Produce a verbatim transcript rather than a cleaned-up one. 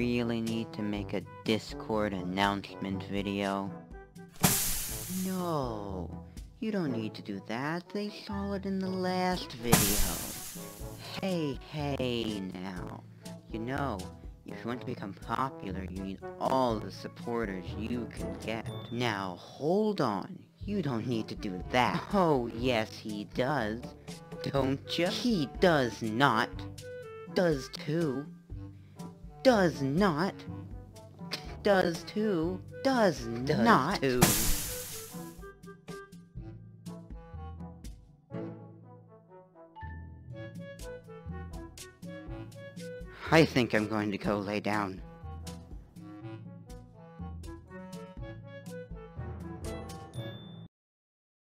really need to make a Discord announcement video? No, you don't need to do that. They saw it in the last video. Hey, hey now. You know, if you want to become popular, you need all the supporters you can get. Now, hold on. You don't need to do that. Oh, yes, he does. Don't you? He does not. Does too. Does not. Does too. Does, does not. Too. I think I'm going to go lay down.